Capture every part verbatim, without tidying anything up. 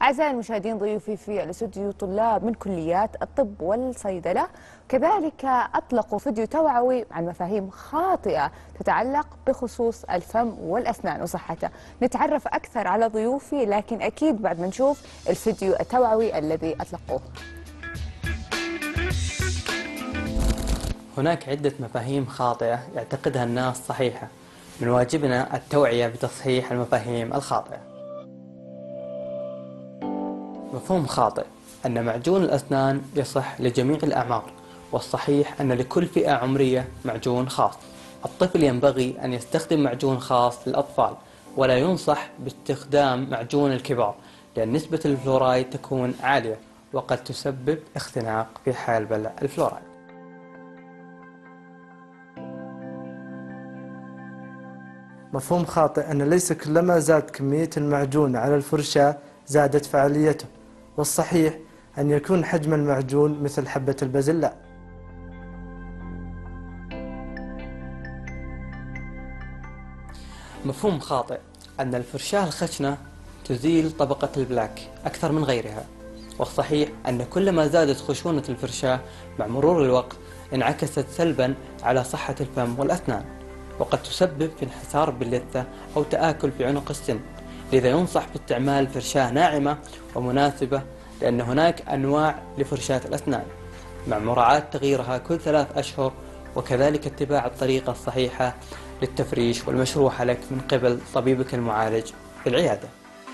أعزائي المشاهدين، ضيوفي في الاستوديو طلاب من كليات الطب والصيدلة، كذلك أطلقوا فيديو توعوي عن مفاهيم خاطئة تتعلق بخصوص الفم والأسنان وصحته. نتعرف أكثر على ضيوفي، لكن أكيد بعد ما نشوف الفيديو التوعوي الذي أطلقوه. هناك عدة مفاهيم خاطئة يعتقدها الناس صحيحة، من واجبنا التوعية بتصحيح المفاهيم الخاطئة. مفهوم خاطئ أن معجون الأسنان يصح لجميع الأعمار، والصحيح أن لكل فئة عمرية معجون خاص. الطفل ينبغي أن يستخدم معجون خاص للأطفال، ولا ينصح باستخدام معجون الكبار، لأن نسبة الفلورايد تكون عالية وقد تسبب اختناق في حال بلع الفلورايد. مفهوم خاطئ أن ليس كلما زاد كمية المعجون على الفرشاة زادت فعاليته، والصحيح أن يكون حجم المعجون مثل حبة البازلاء. مفهوم خاطئ أن الفرشاة الخشنة تزيل طبقة البلاك أكثر من غيرها، والصحيح أن كلما زادت خشونة الفرشاة مع مرور الوقت انعكست سلبا على صحة الفم والأسنان، وقد تسبب في انحسار باللثة أو تآكل في عنق السن. لذا ينصح باستعمال فرشاة ناعمة ومناسبة، لأن هناك أنواع لفرشاة الأسنان مع مراعاة تغييرها كل ثلاث أشهر، وكذلك اتباع الطريقة الصحيحة للتفريش والمشروحة لك من قبل طبيبك المعالج في العيادة.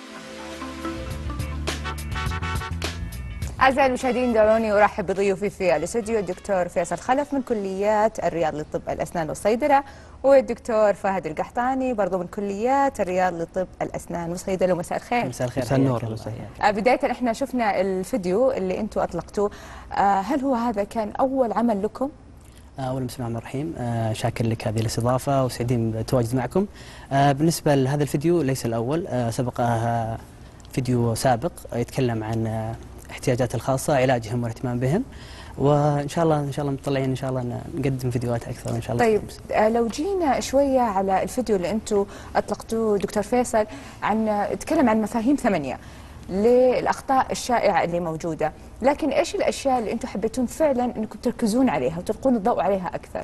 أعزائي المشاهدين، دعوني أرحب بضيوفي في الاستوديو الدكتور فيصل خلف من كليات الرياض للطب الأسنان والصيدلة، والدكتور فهد القحطاني برضو من كليات الرياض للطب الأسنان والصيدلة. مساء الخير. مساء الخير. مساء النور. آه بداية احنا شفنا الفيديو اللي انتم أطلقتوه، آه هل هو هذا كان أول عمل لكم؟ أولا بسم الله الرحمن الرحيم، آه شاكر لك هذه الاستضافة وسعيدين بالتواجد معكم. آه بالنسبة لهذا الفيديو ليس الأول، آه سبقه فيديو سابق يتكلم عن آه احتياجات الخاصة، علاجهم والاهتمام بهم، وإن شاء الله إن شاء الله مطلعين إن شاء الله نقدم فيديوهات أكثر إن شاء الله. طيب آه لو جينا شوية على الفيديو اللي أنتم أطلقتوه دكتور فيصل، عن تكلم عن مفاهيم ثمانية للأخطاء الشائعة اللي موجودة، لكن إيش الأشياء اللي أنتم حبيتون فعلا أنكم تركزون عليها وتلقون الضوء عليها أكثر؟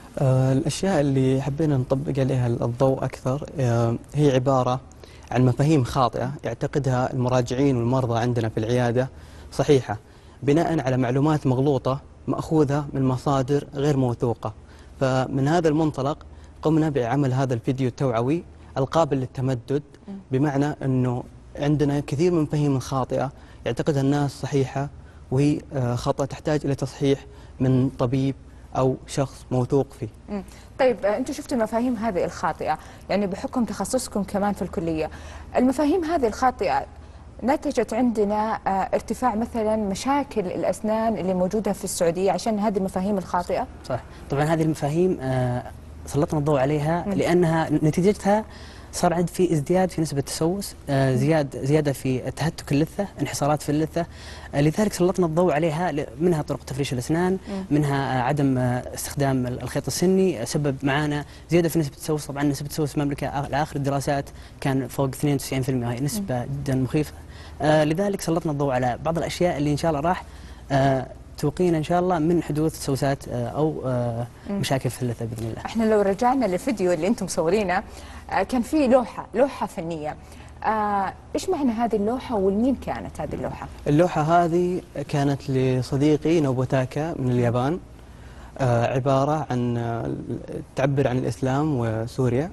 آه الأشياء اللي حبينا نطبق عليها الضوء أكثر آه هي عبارة عن مفاهيم خاطئة يعتقدها المراجعين والمرضى عندنا في العيادة صحيحة، بناء على معلومات مغلوطة مأخوذة من مصادر غير موثوقة. فمن هذا المنطلق قمنا بعمل هذا الفيديو التوعوي القابل للتمدد، بمعنى أنه عندنا كثير من المفاهيم الخاطئة يعتقدها الناس صحيحة، وهي خطأ تحتاج إلى تصحيح من طبيب أو شخص موثوق فيه. مم. طيب أنتم شفتوا المفاهيم هذه الخاطئة، يعني بحكم تخصصكم كمان في الكلية، المفاهيم هذه الخاطئة نتجت عندنا ارتفاع مثلا مشاكل الأسنان اللي موجودة في السعودية عشان هذه المفاهيم الخاطئة؟ صح، طبعا هذه المفاهيم سلطنا الضوء عليها مم. لأنها نتيجتها صار عند في ازدياد في نسبة التسوس، آه زياد زيادة في تهتك اللثة، انحسارات في اللثة، آه لذلك سلطنا الضوء عليها، منها طرق تفريش الأسنان، مم. منها آه عدم آه استخدام الخيط السني، سبب معانا زيادة في نسبة التسوس. طبعا نسبة التسوس في المملكة على آخر الدراسات كان فوق اثنين وتسعين بالمئة، هي نسبة مم. جدا مخيفة. آه لذلك سلطنا الضوء على بعض الأشياء اللي إن شاء الله راح آه توقينا إن شاء الله من حدوث تسوسات أو مشاكل في اللثة بإذن الله. احنا لو رجعنا للفيديو اللي انتم مصورينه، كان في لوحة لوحة فنية، آه ايش معنى هذه اللوحة والمين كانت هذه اللوحة؟ اللوحة هذه كانت لصديقي نوبوتاكا من اليابان، آه عبارة عن تعبر عن الإسلام وسوريا.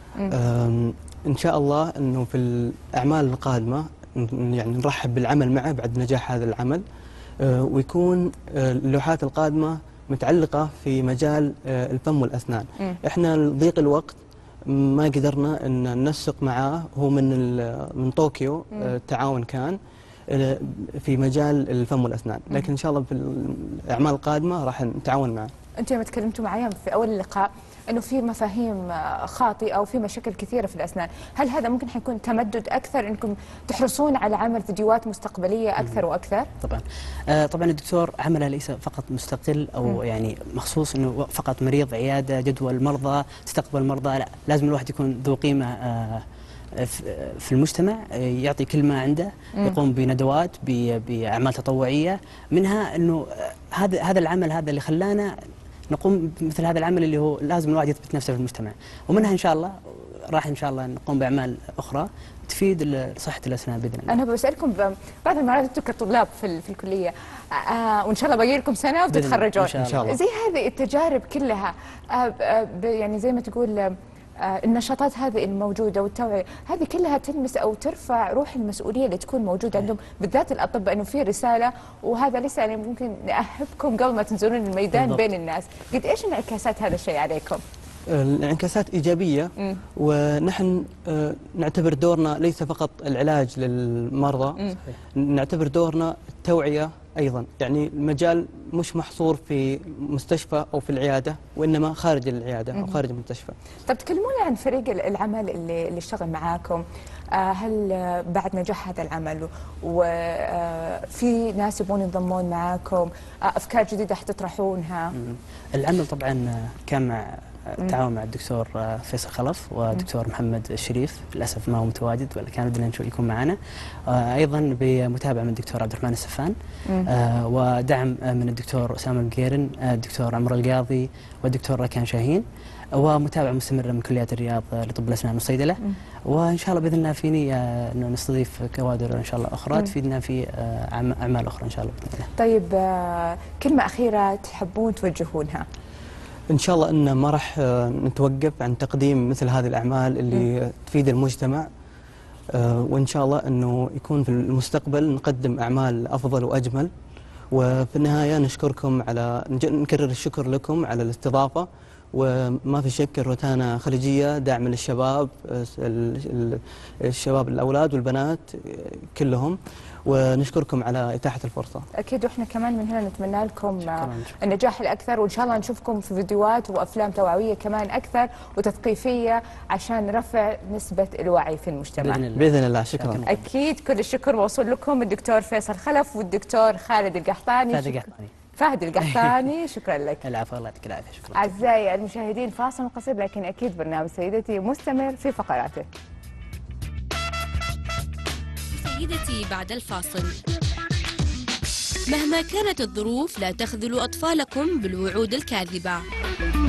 إن شاء الله أنه في الأعمال القادمة يعني نرحب بالعمل معه بعد نجاح هذا العمل، ويكون اللوحات القادمة متعلقة في مجال الفم والأسنان. م. إحنا لضيق الوقت ما قدرنا أن ننسق معاه، هو من من طوكيو، التعاون كان في مجال الفم والأسنان، لكن إن شاء الله في الأعمال القادمة راح نتعاون معه. أنتم لما تكلمتوا معي في أول اللقاء أنه في مفاهيم خاطئة وفي مشاكل كثيرة في الأسنان، هل هذا ممكن حيكون تمدد أكثر أنكم تحرصون على عمل فيديوهات مستقبلية أكثر وأكثر؟ طبعا آه طبعا الدكتور عمله ليس فقط مستقل أو م. يعني مخصوص أنه فقط مريض عيادة جدول مرضى تستقبل مرضى، لا، لازم الواحد يكون ذو قيمة آه في المجتمع، يعطي كل ما عنده، يقوم بندوات بأعمال تطوعية، منها أنه هذا هذا العمل هذا اللي خلانا نقوم بمثل هذا العمل اللي هو لازم الواحد يثبت نفسه في المجتمع، ومنها إن شاء الله راح إن شاء الله نقوم بأعمال أخرى تفيد صحة الأسنان بإذن الله. أنا بسألكم بعض المرات أنتم كطلاب في في الكلية، آه وإن شاء الله باقي لكم سنة وتتخرجون، إن شاء الله. زي هذه التجارب كلها، آه آه يعني زي ما تقول آه النشاطات هذه الموجودة والتوعية هذه كلها تلمس أو ترفع روح المسؤولية اللي تكون موجودة عندهم، بالذات الأطباء، أنه في رسالة، وهذا لسه يعني ممكن نأهبكم قبل ما تنزلون الميدان بالضبط. بين الناس، قد إيش انعكاسات هذا الشيء عليكم؟ الانعكاسات إيجابية، م. ونحن نعتبر دورنا ليس فقط العلاج للمرضى، م. نعتبر دورنا التوعية أيضا، يعني المجال مش محصور في مستشفى أو في العيادة، وإنما خارج العيادة أو خارج المستشفى. طب تكلمونا عن فريق العمل اللي اللي اشتغل معاكم، هل بعد نجاح هذا العمل وفي ناس يبغون ينضمون معاكم، أفكار جديدة حتطرحونها؟ العمل طبعا كان مع التعاون مع الدكتور فيصل خلف ودكتور محمد الشريف، للاسف ما هو متواجد ولا كان بدنا يكون معنا، ايضا بمتابعه من الدكتور عبد الرحمن السفان، ودعم من الدكتور اسامه القيرن، الدكتور عمر القاضي والدكتور راكان شاهين، ومتابعه مستمره من كليات الرياض لطب الاسنان والصيدله، وان شاء الله باذن الله في نيه انه نستضيف كوادر ان شاء الله اخرى تفيدنا في اعمال اخرى ان شاء الله باذن الله. طيب كلمه اخيره تحبون توجهونها؟ إن شاء الله أن ما راح نتوقف عن تقديم مثل هذه الأعمال اللي م. تفيد المجتمع، وإن شاء الله أنه يكون في المستقبل نقدم أعمال أفضل وأجمل. وفي النهاية نشكركم على نكرر الشكر لكم على الاستضافة، وما في شك الروتانا خليجية داعم للشباب، الشباب الأولاد والبنات كلهم، ونشكركم على إتاحة الفرصة. أكيد، وإحنا كمان من هنا نتمنى لكم النجاح الأكثر، وإن شاء الله نشوفكم في فيديوهات وأفلام توعوية كمان أكثر وتثقيفية عشان رفع نسبة الوعي في المجتمع بإذن الله. بإذن الله. شكرا. أكيد كل الشكر موصول لكم الدكتور فيصل خلف والدكتور خالد القحطاني. فهد القحطاني. فهد القحطاني شكرا لك. العفو، الله يعطيك العافية. شكرا. أعزائي المشاهدين، فاصل قصير لكن أكيد برنامج سيدتي مستمر في فقراته. سيدتي بعد الفاصل. مهما كانت الظروف لا تخذلوا أطفالكم بالوعود الكاذبة.